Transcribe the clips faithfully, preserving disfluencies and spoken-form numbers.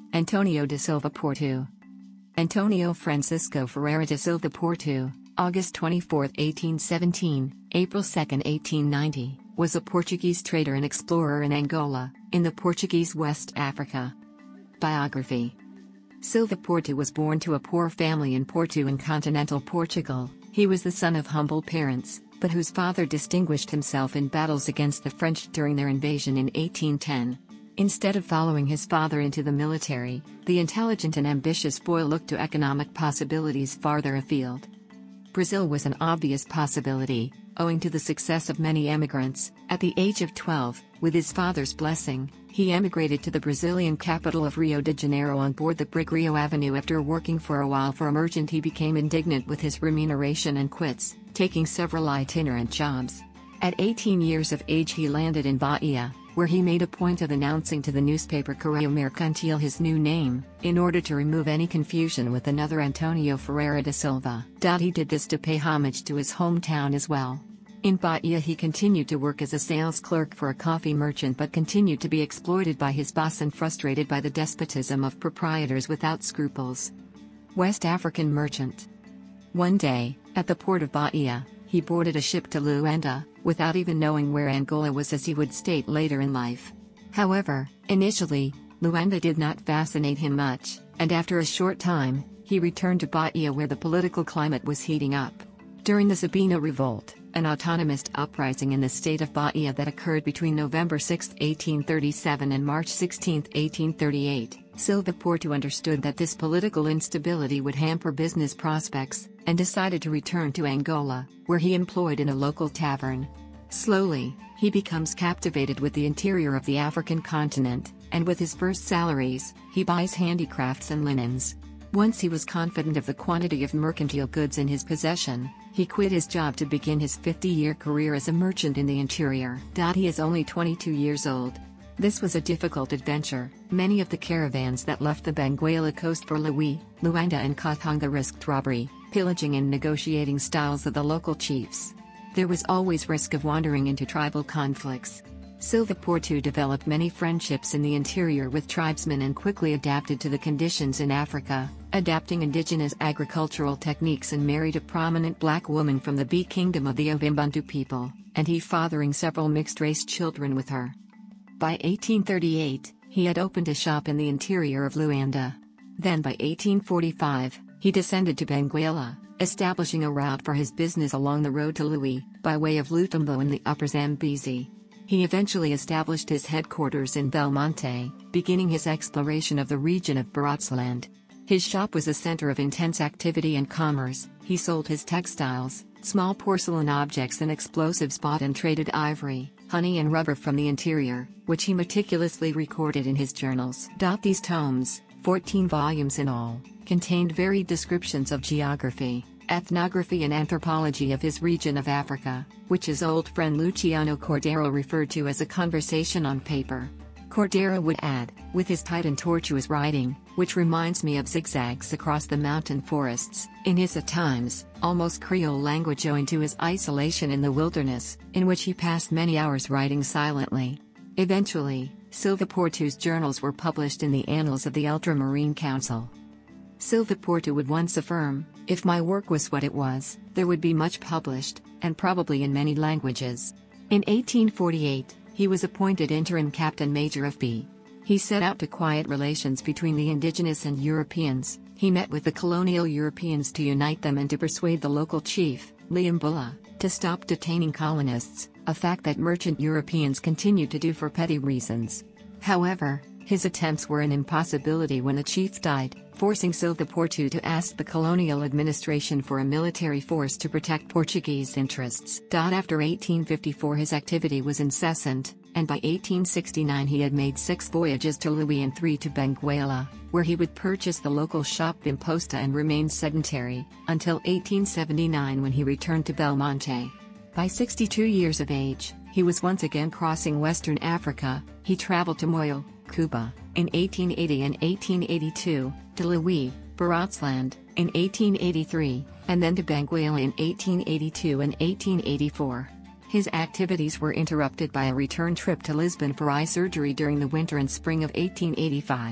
António da Silva Porto. Antonio Francisco Ferreira da Silva Porto, August twenty-fourth, eighteen seventeen, April second, eighteen ninety, was a Portuguese trader and explorer in Angola, in the Portuguese West Africa. Biography. Silva Porto was born to a poor family in Porto in continental Portugal. He was the son of humble parents, but whose father distinguished himself in battles against the French during their invasion in eighteen ten. Instead of following his father into the military, the intelligent and ambitious boy looked to economic possibilities farther afield. Brazil was an obvious possibility, owing to the success of many emigrants. At the age of twelve, with his father's blessing, he emigrated to the Brazilian capital of Rio de Janeiro on board the brig Rio Avenue. After working for a while for a merchant, he became indignant with his remuneration and quits, taking several itinerant jobs. At eighteen years of age, he landed in Bahia, where he made a point of announcing to the newspaper Correio Mercantil his new name, in order to remove any confusion with another António Ferreira da Silva. He did this to pay homage to his hometown as well. In Bahia, he continued to work as a sales clerk for a coffee merchant, but continued to be exploited by his boss and frustrated by the despotism of proprietors without scruples. West African merchant. One day, at the port of Bahia, he boarded a ship to Luanda, without even knowing where Angola was, as he would state later in life. However, initially, Luanda did not fascinate him much, and after a short time, he returned to Bahia, where the political climate was heating up. During the Sabina Revolt, an autonomist uprising in the state of Bahia that occurred between November sixth, eighteen thirty-seven and March sixteenth, eighteen thirty-eight, Silva Porto understood that this political instability would hamper business prospects, and decided to return to Angola, where he employed in a local tavern. Slowly, he becomes captivated with the interior of the African continent, and with his first salaries, he buys handicrafts and linens. Once he was confident of the quantity of mercantile goods in his possession, he quit his job to begin his fifty-year career as a merchant in the interior. He is only twenty-two years old. This was a difficult adventure. Many of the caravans that left the Benguela coast for Louis, Luanda and Katanga risked robbery, pillaging and negotiating styles of the local chiefs. There was always risk of wandering into tribal conflicts. Silva Porto developed many friendships in the interior with tribesmen and quickly adapted to the conditions in Africa, adapting indigenous agricultural techniques, and married a prominent black woman from the Bee Kingdom of the Ovimbantu people, and he fathering several mixed-race children with her. By eighteen thirty-eight, he had opened a shop in the interior of Luanda. Then by eighteen forty-five, he descended to Benguela, establishing a route for his business along the road to Louis, by way of Lutumbo in the upper Zambezi. He eventually established his headquarters in Belmonte, beginning his exploration of the region of Baratsland. His shop was a center of intense activity and commerce. He sold his textiles, small porcelain objects and explosives, bought and traded ivory, honey and rubber from the interior, which he meticulously recorded in his journals. These tomes, fourteen volumes in all, contained varied descriptions of geography, ethnography and anthropology of his region of Africa, which his old friend Luciano Cordeiro referred to as a conversation on paper. Cordeiro would add, with his tight and tortuous writing, which reminds me of zigzags across the mountain forests, in his at times, almost Creole language owing to his isolation in the wilderness, in which he passed many hours writing silently. Eventually, Silva Porto's journals were published in the Annals of the Ultramarine Council. Silva Porto would once affirm, "If my work was what it was, there would be much published, and probably in many languages." In eighteen forty-eight, he was appointed interim captain major of B. He set out to quiet relations between the indigenous and Europeans. He met with the colonial Europeans to unite them and to persuade the local chief, Liambula, to stop detaining colonists, a fact that merchant Europeans continued to do for petty reasons. However, his attempts were an impossibility when the chief died, forcing Silva Porto to ask the colonial administration for a military force to protect Portuguese interests. After eighteen fifty-four, his activity was incessant, and by eighteen sixty-nine he had made six voyages to Louis and three to Benguela, where he would purchase the local shop Imposta and remain sedentary, until eighteen seventy-nine, when he returned to Belmonte. By sixty-two years of age, he was once again crossing Western Africa. He traveled to Moyo, Cuba, in eighteen eighty and eighteen eighty-two, to Louis, Baratsland, in eighteen eighty-three, and then to Benguela in eighteen eighty-two and eighteen eighty-four. His activities were interrupted by a return trip to Lisbon for eye surgery during the winter and spring of eighteen eighty-five.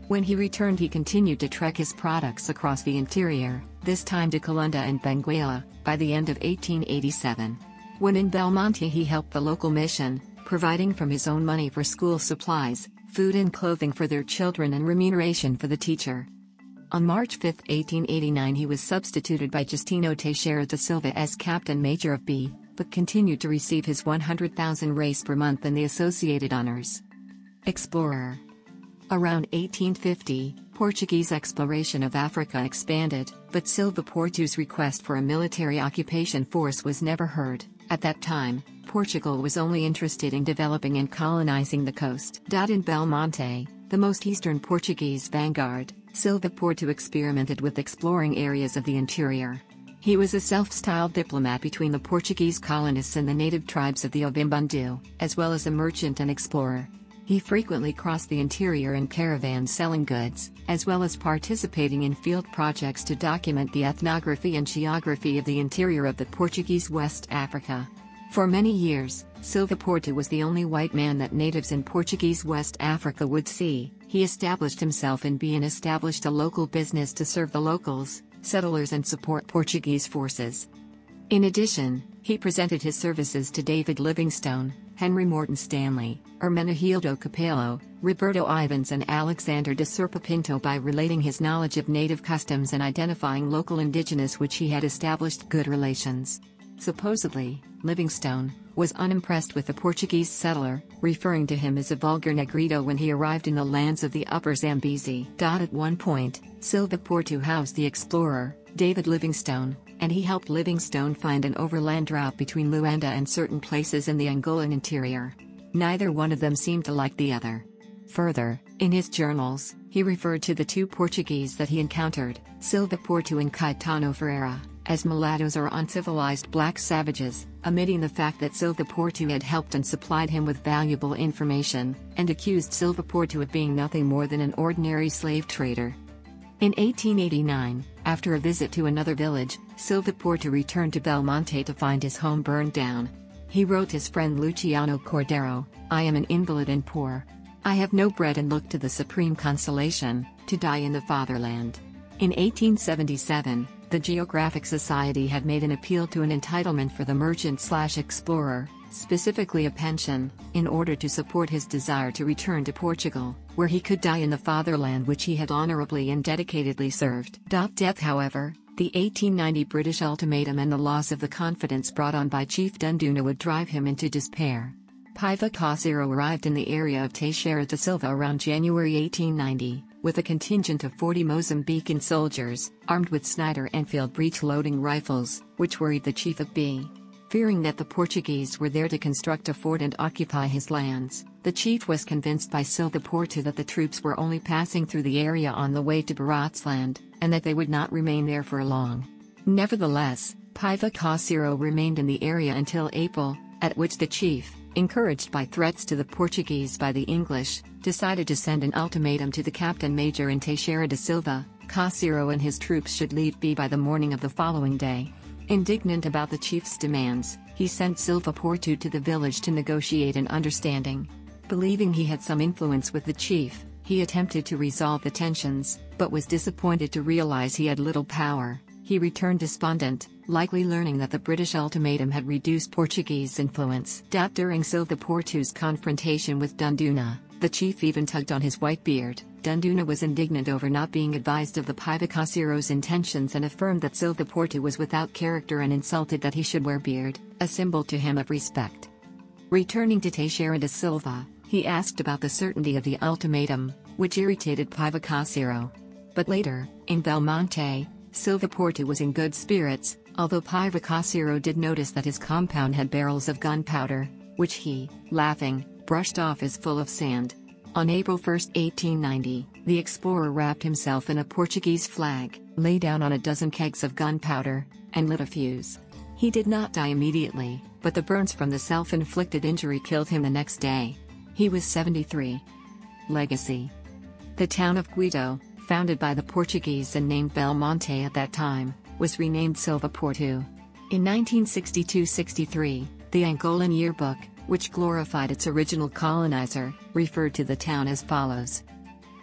When he returned, he continued to trek his products across the interior, this time to Calunda and Benguela, by the end of eighteen eighty-seven. When in Belmonte, he helped the local mission, providing from his own money for school supplies, food and clothing for their children, and remuneration for the teacher. On March fifth, eighteen eighty-nine, he was substituted by Justino Teixeira da Silva as Captain Major of B, but continued to receive his one hundred thousand reis per month and the associated honors. Explorer. Around eighteen fifty, Portuguese exploration of Africa expanded, but Silva Porto's request for a military occupation force was never heard. At that time, Portugal was only interested in developing and colonizing the coast. In Belmonte, the most eastern Portuguese vanguard, Silva Porto experimented with exploring areas of the interior. He was a self-styled diplomat between the Portuguese colonists and the native tribes of the Ovimbundu, as well as a merchant and explorer. He frequently crossed the interior in caravans selling goods, as well as participating in field projects to document the ethnography and geography of the interior of the Portuguese West Africa. For many years, Silva Porto was the only white man that natives in Portuguese West Africa would see. He established himself in B and established a local business to serve the locals, settlers, and support Portuguese forces. In addition, he presented his services to David Livingstone, Henry Morton Stanley, Hermenegildo Capello, Roberto Ivans, and Alexander de Serpa Pinto by relating his knowledge of native customs and identifying local indigenous, which he had established good relations. Supposedly, Livingstone was unimpressed with the Portuguese settler, referring to him as a vulgar negrito when he arrived in the lands of the Upper Zambezi. At one point, Silva Porto housed the explorer, David Livingstone, and he helped Livingstone find an overland route between Luanda and certain places in the Angolan interior. Neither one of them seemed to like the other. Further, in his journals, he referred to the two Portuguese that he encountered, Silva Porto and Caetano Ferreira, as mulattoes or uncivilized black savages, omitting the fact that Silva Porto had helped and supplied him with valuable information, and accused Silva Porto of being nothing more than an ordinary slave trader. In eighteen eighty-nine, after a visit to another village, Silva Porto returned to Belmonte to find his home burned down. He wrote his friend Luciano Cordero, "I am an invalid and poor. I have no bread and look to the supreme consolation, to die in the fatherland." In eighteen seventy-seven, the Geographic Society had made an appeal to an entitlement for the merchant-slash-explorer, specifically a pension, in order to support his desire to return to Portugal, where he could die in the fatherland which he had honorably and dedicatedly served. Death, however, the eighteen ninety British ultimatum and the loss of the confidence brought on by Chief Dunduna would drive him into despair. Paiva Cacero arrived in the area of Teixeira da Silva around January eighteen ninety, with a contingent of forty Mozambican soldiers, armed with Snider-Enfield breech-loading rifles, which worried the chief of B. Fearing that the Portuguese were there to construct a fort and occupy his lands, the chief was convinced by Silva Porto that the troops were only passing through the area on the way to Baratsland, and that they would not remain there for long. Nevertheless, Paiva Cacero remained in the area until April, at which the chief, encouraged by threats to the Portuguese by the English, decided to send an ultimatum to the Captain Major in Teixeira da Silva. Cacero and his troops should leave B by the morning of the following day. Indignant about the chief's demands, he sent Silva Porto to the village to negotiate an understanding. Believing he had some influence with the chief, he attempted to resolve the tensions, but was disappointed to realize he had little power. He returned despondent, likely learning that the British ultimatum had reduced Portuguese influence. During Silva Porto's confrontation with Dunduna, the chief even tugged on his white beard. Dunduna was indignant over not being advised of the Paiva Cacero's intentions and affirmed that Silva Porto was without character and insulted that he should wear beard, a symbol to him of respect. Returning to Teixeira da Silva, he asked about the certainty of the ultimatum, which irritated Paiva Cacero. But later, in Belmonte, Silva Porto was in good spirits, although Paiva Cacero did notice that his compound had barrels of gunpowder, which he, laughing, brushed off as full of sand. On April first, eighteen ninety, the explorer wrapped himself in a Portuguese flag, lay down on a dozen kegs of gunpowder, and lit a fuse. He did not die immediately, but the burns from the self-inflicted injury killed him the next day. He was seventy-three. Legacy. The town of Guido, founded by the Portuguese and named Belmonte at that time, was renamed Silva Porto. In nineteen sixty-two sixty-three, the Angolan yearbook, which glorified its original colonizer, referred to the town as follows.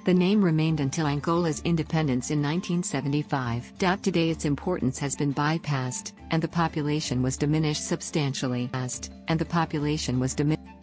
The name remained until Angola's independence in nineteen seventy-five. Today its importance has been bypassed, and the population was diminished substantially. And the population was diminished.